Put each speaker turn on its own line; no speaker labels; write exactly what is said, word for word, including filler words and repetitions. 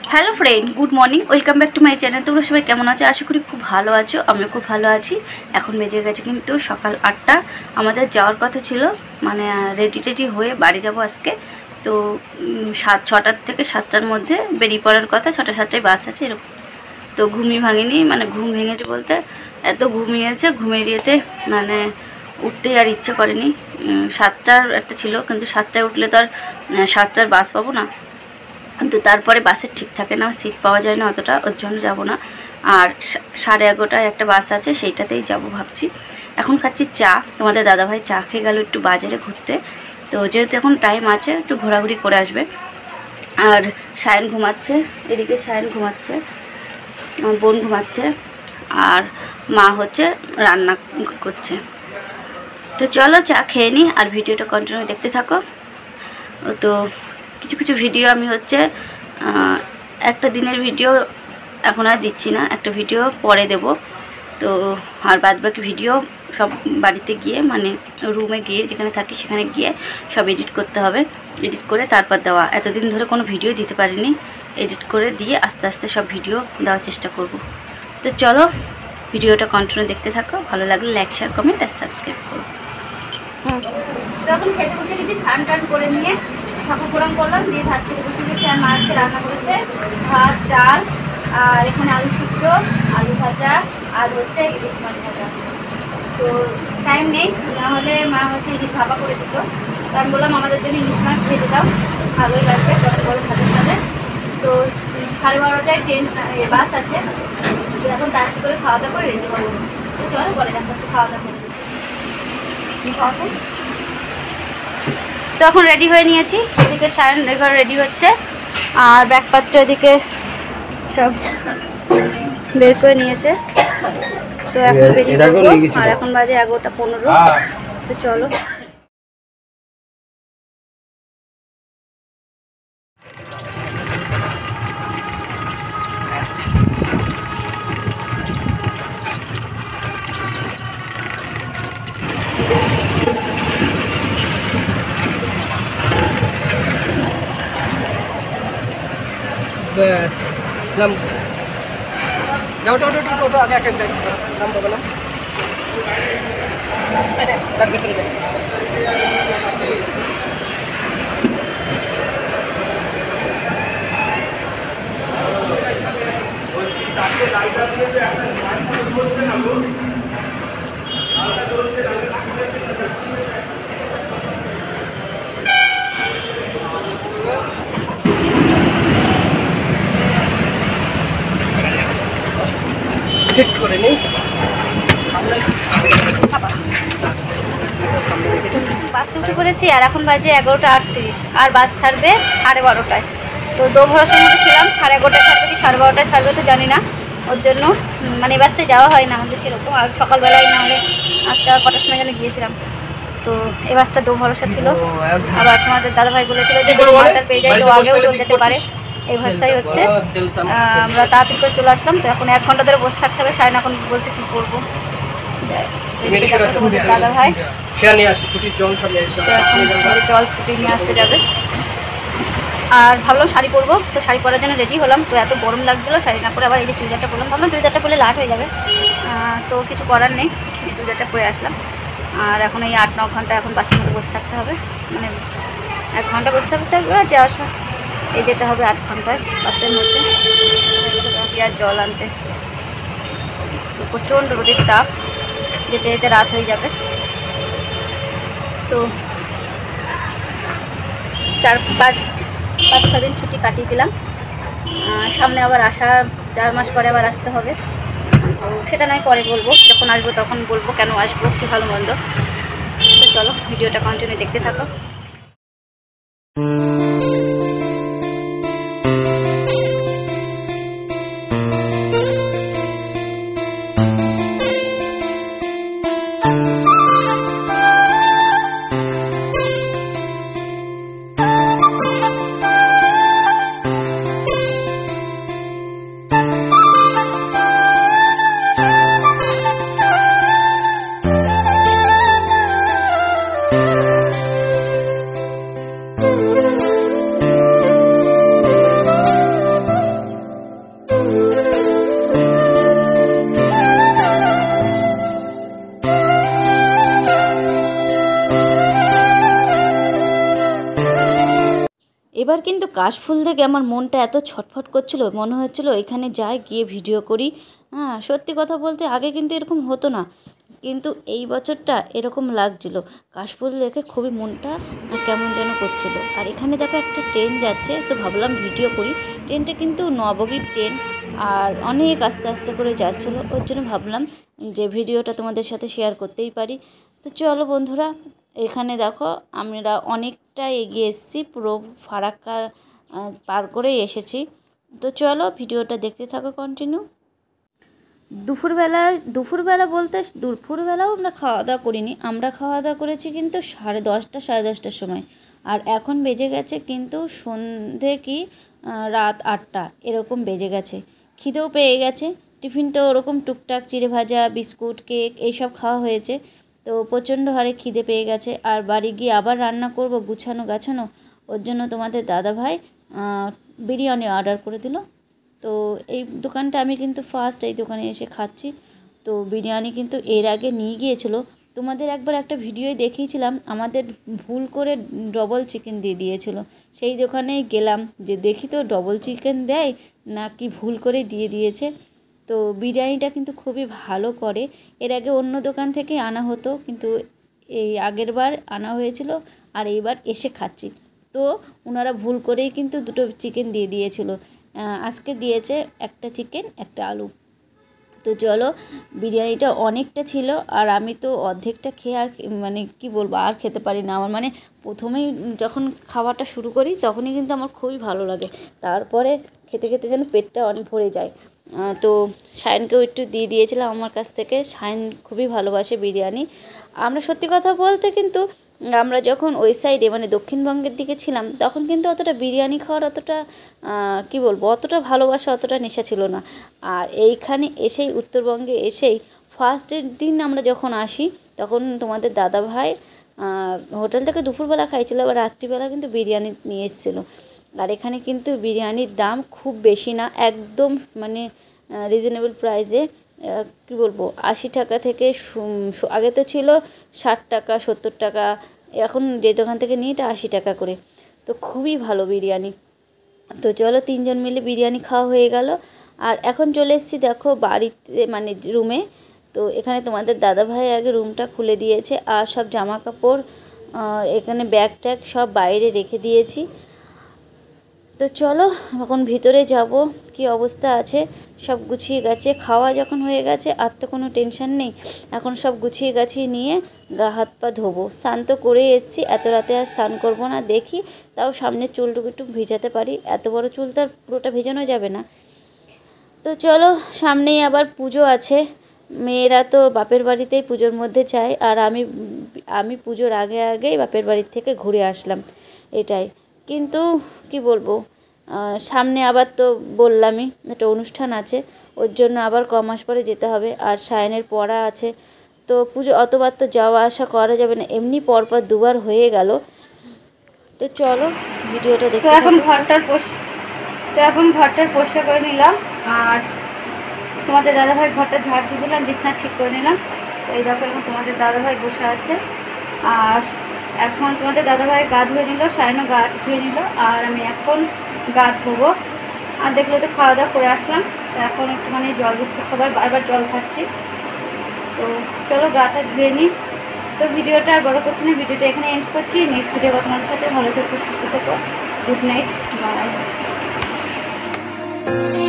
Hello friend, good morning, welcome back to my channel. তোমরা সবাই কেমন আছো? আশা করি খুব ভালো আছো। আমিও খুব ভালো আছি। এখন বেজে গেছে কিন্তু সকাল আটটা। আমাদের যাওয়ার কথা ছিল, মানে রেডি টেডি হয়ে বাড়ি যাব আজকে। তো সাত ছটার থেকে সাতটার মধ্যে বেরিয়ে পড়ার কথা। ছটা সাতটায় বাস আছে এরকম। তো ঘুমিয়ে ভাঙিনি, মানে ঘুম ভেঙেছে বলতে এত ঘুমিয়েছে, ঘুমের ইয়েতে মানে উঠতেই আর ইচ্ছে করেনি। সাতটার একটা ছিল, কিন্তু সাতটায় উঠলে তো আর সাতটার বাস পাবো না। কিন্তু তারপরে বাসের ঠিক থাকে না, সিট পাওয়া যায় না অতটা, ওর জন্য যাবো না। আর সাড়ে এগারোটায় একটা বাস আছে, সেইটাতেই যাব ভাবছি। এখন খাচ্ছি চা। তোমাদের দাদাভাই চা খেয়ে গেল একটু বাজারে ঘুরতে। তো যেহেতু এখন টাইম আছে, একটু ঘোরাঘুরি করে আসবে। আর সায়ন ঘুমাচ্ছে, এদিকে সায়ন ঘুমাচ্ছে, বোন ঘুমাচ্ছে, আর মা হচ্ছে রান্না করছে। তো চলো চা খেয়ে নিই, আর ভিডিওটা কন্টিনিউ দেখতে থাকো। তো কিছু কিছু ভিডিও আমি হচ্ছে একটা দিনের ভিডিও এখন আর দিচ্ছি না, একটা ভিডিও পরে দেব। তো আর বাদ বাকি ভিডিও সব বাড়িতে গিয়ে, মানে রুমে গিয়ে যেখানে থাকি সেখানে গিয়ে সব এডিট করতে হবে। এডিট করে তারপর দেওয়া। এতদিন ধরে কোনো ভিডিও দিতে পারিনি, এডিট করে দিয়ে আস্তে আস্তে সব ভিডিও দেওয়ার চেষ্টা করব। তো চলো ভিডিওটা কন্টিনিউ দেখতে থাকো। ভালো লাগলে লাইক, শেয়ার, কমেন্ট আর সাবস্ক্রাইব করো। হুম, তো এখন খেতে বসে গেছি, স্নান টান করে নিয়ে ঠাকুর প্রণাম করলাম, দিয়ে ভাত খেতে বসে গেছি। আর মা আজকে রান্না করেছে ভাত, ডাল, আর এখানে আলু সিদ্ধ, আলু ভাজা, আর হচ্ছে ইলিশ মাছ ভাজা। তো টাইম নেই, নাহলে মা হচ্ছে ইলিশ ভাপা করে দিত। তো আমি বললাম আমাদের জন্য ইলিশ মাছ ভেজে দাও, ভালোই লাগবে যত বড় ভাতের সাথে। তো সাড়ে বারোটায় ট্রেন বাস আছে, তো এখন তাড়াতাড়ি করে খাওয়া দাওয়া করে রেডি করবো। তো চলো পরে দেখা হচ্ছে, খাওয়া দাওয়া করে তো এখন রেডি হয়ে নিয়েছি। এদিকে সায়ন এবার রেডি হচ্ছে, আর ব্যাগপত্র এদিকে সব বের করে নিয়েছে। তো এখন বেরিয়ে পড়বো, আর এখন বাজে এগারোটা পনেরো। তো চলো।
बस नाम जाओ जाओ जाओ जाओ आगे आगे नाम बोलो ना अरे तक भीतर जाओ चाके लाइट आती है ऐसा लाइट बोलते हैं ना लोग आधा जोर से ঠিক করে নেই।
বাসে উঠে পড়েছি, আর এখন বাজে এগারোটা আটত্রিশ, আর বাস ছাড়বে সাড়ে বারোটায়। তো দো ভরসার মধ্যে ছিলাম, সাড়ে এগারোটায় ছাড়বে কি সাড়ে বারোটায় ছাড়বে তো জানি না। ওর জন্য মানে বাসটায় যাওয়া হয় না আমাদের সেরকম। আর সকালবেলায় না হলে আটটা কটার সময় যেন গিয়েছিলাম। তো এই বাসটা দো ভরসা ছিল। আবার তোমাদের দাদাভাই বলেছিল যে ঘন্টার পেয়ে যায়, তো আগেও চলে যেতে পারে। এই ভাষাই হচ্ছে আমরা তাড়াতাড়ি করে চলে আসলাম। তো এখন এক ঘন্টা ধরে বসে থাকতে হবে। সায়ন এখন বলছে কী করবো। দাদা ভাই জল ফুটিয়ে নিয়ে আসতে যাবে। আর ভাবলাম শাড়ি পরবো, তো শাড়ি পরার জন্য রেডি হলাম। তো এত গরম লাগছিলো, শাড়ি না পরে আবার এই যে চুড়িদারটা পরলাম। ভাবলাম চুড়িদারটা পরলে লাট হয়ে যাবে, তো কিছু করার নেই, এই চুড়িদারটা পরে আসলাম। আর এখন এই আট ন ঘন্টা এখন বাসের মধ্যে বসে থাকতে হবে, মানে এক ঘন্টা বসে থাকতে হবে। আর যাওয়া আসা এই যেতে হবে আট ঘন্টায় বাসের মধ্যে। রুটি আর জল আনতে, তো প্রচণ্ড রোদের তাপ, যেতে যেতে রাত হয়ে যাবে। তো চার পাঁচ পাঁচ ছ দিন ছুটি কাটিয়ে দিলাম। সামনে আবার আসা চার মাস পরে আবার আসতে হবে। তো সেটা নয় পরে বলবো, যখন আসবো তখন বলবো কেন আসবো, কি ভালো মন্দ। তো চলো ভিডিওটা কন্টিনিউ দেখতে থাকো। এবার কিন্তু কাশফুল থেকে আমার মনটা এত ছটফট করছিল, মনে হচ্ছিল এখানে যাই গিয়ে ভিডিও করি। হ্যাঁ, সত্যি কথা বলতে আগে কিন্তু এরকম হতো না, কিন্তু এই বছরটা এরকম লাগছিল। কাশফুল দেখে খুবই মনটা কেমন যেন করছিল। আর এখানে দেখো একটা ট্রেন যাচ্ছে, তো ভাবলাম ভিডিও করি। ট্রেনটা কিন্তু নবগীর ট্রেন, আর অনেক আস্তে আস্তে করে যাচ্ছিলো, ওর জন্য ভাবলাম যে ভিডিওটা তোমাদের সাথে শেয়ার করতেই পারি। তো চলো বন্ধুরা, এখানে দেখো আমরা অনেকটা এগিয়ে এসেছি, পুরো ফারাক্কা পার করে এসেছি। তো চলো ভিডিওটা দেখতে থাকো কন্টিনিউ। দুপুরবেলা দুপুরবেলা বলতে দুপুরবেলাও আমরা খাওয়া দাওয়া করিনি, আমরা খাওয়া দাওয়া করেছি কিন্তু সাড়ে দশটা সাড়ে দশটার সময়। আর এখন বেজে গেছে কিন্তু সন্ধে কি রাত আটটা এরকম বেজে গেছে। খিদেও পেয়ে গেছে, টিফিন তো ওরকম টুকটাক চিড়ে ভাজা বিস্কুট কেক এইসব খাওয়া হয়েছে, তো প্রচণ্ড হারে খিদে পেয়ে গেছে। আর বাড়ি গিয়ে আবার রান্না করব গুছানো গাছানো, ওর জন্য তোমাদের দাদাভাই বিরিয়ানি অর্ডার করে দিল। তো এই দোকানটা আমি কিন্তু ফার্স্ট এই দোকানে এসে খাচ্ছি। তো বিরিয়ানি কিন্তু এর আগে নিয়ে গিয়েছিলো, তোমাদের একবার একটা ভিডিওয় দেখিয়েছিলাম, আমাদের ভুল করে ডবল চিকেন দিয়ে দিয়েছিল। সেই দোকানেই গেলাম যে দেখি তো ডবল চিকেন দেয় নাকি ভুল করে দিয়ে দিয়েছে। তো বিরিয়ানিটা কিন্তু খুবই ভালো করে। এর আগে অন্য দোকান থেকে আনা হতো, কিন্তু এই আগের বার আনা হয়েছিল আর এইবার এসে খাচ্ছি। তো ওনারা ভুল করেই কিন্তু দুটো চিকেন দিয়ে দিয়েছিল, আজকে দিয়েছে একটা চিকেন একটা আলু। তো চলো, বিরিয়ানিটা অনেকটা ছিল আর আমি তো অর্ধেকটা খেয়ে আর মানে কি বলবো আর খেতে পারি না। আমার মানে প্রথমেই যখন খাওয়াটা শুরু করি তখনই কিন্তু আমার খুবই ভালো লাগে, তারপরে খেতে খেতে যেন পেটটা অনেক ভরে যায়। তো সায়নকেও একটু দিয়ে দিয়েছিলাম আমার কাছ থেকে, সায়ন খুবই ভালোবাসে বিরিয়ানি। আমরা সত্যি কথা বলতে কিন্তু আমরা যখন ওই সাইডে মানে দক্ষিণবঙ্গের দিকে ছিলাম তখন কিন্তু অতটা বিরিয়ানি খাওয়ার অতটা কি বলবো অতটা ভালোবাসা অতটা নেশা ছিল না। আর এইখানে এসেই উত্তরবঙ্গে এসেই ফার্স্টের দিন আমরা যখন আসি তখন তোমাদের দাদাভাই হোটেল থেকে দুপুরবেলা খাইছিল, আবার রাত্রিবেলা কিন্তু বিরিয়ানি নিয়ে এসেছিলো। আর এখানে কিন্তু বিরিয়ানির দাম খুব বেশি না, একদম মানে রিজনেবল প্রাইসে। কি বলবো আশি টাকা থেকে আগে তো ছিল ষাট টাকা সত্তর টাকা, এখন যে দোকান থেকে নিই এটা আশি টাকা করে। তো খুবই ভালো বিরিয়ানি। তো চলো তিনজন মিলে বিরিয়ানি খাওয়া হয়ে গেল। আর এখন চলে এসেছি দেখো বাড়িতে মানে রুমে। তো এখানে তোমাদের দাদাভাই আগে রুমটা খুলে দিয়েছে আর সব জামা কাপড় এখানে ব্যাগ ট্যাগ সব বাইরে রেখে দিয়েছি। তো চলো এখন ভিতরে যাব, কি অবস্থা আছে সব গুছিয়ে গেছে, খাওয়া যখন হয়ে গেছে আর তো কোনো টেনশন নেই। এখন সব গুছিয়ে গাছিয়ে নিয়ে গা হাত পা ধোবো, স্নান তো করে এসেছি, এত রাতে আর স্নান করবো না, দেখি তাও সামনের চুলটুকু একটু ভিজাতে পারি, এত বড় চুল তো আর পুরোটা ভেজানো যাবে না। তো চলো সামনেই আবার পুজো আছে, মেয়েরা তো বাপের বাড়িতেই পুজোর মধ্যে চায়, আর আমি আমি পুজোর আগে আগেই বাপের বাড়ির থেকে ঘুরে আসলাম এটাই। কিন্তু কি বলবো সামনে আবার তো বললামই একটা অনুষ্ঠান আছে, ওর জন্য আবার ক মাস পরে যেতে হবে, আর সায়নের পড়া আছে। তো পুজো অতবার তো যাওয়া আসা করা যাবে না, এমনি পরপর দুবার হয়ে গেল। তো চলো ভিডিওটা দেখো। এখন ঘরটার তো এখন ঘরটার পরিষ্কার করে নিলাম, আর তোমাদের দাদাভাই ঘরটা ঝাড় দিয়ে দিলাম, বিছানা ঠিক করে নিলাম। তো এই দেখো এখন তোমাদের দাদাভাই বসে আছে, আর এখন তোমাদের দাদাভাই গা ধুয়ে নিল, সায়নও গা ধুয়ে নিল, আর আমি এখন গা ধোবো। আর দেখলে তো খাওয়া দাওয়া করে আসলাম, তো এখন একটুখানি জল বিস্কুট খাবার বারবার জল খাচ্ছি। তো চলো গাটা ধুয়ে নিই। তো ভিডিওটা আর বড় করছি না, ভিডিওটা এখানে এন্ড করছি। নেক্সট ভিডিও তোমাদের সাথে ভালো থেকো সুস্থ থেকো, গুড নাইট, বাই।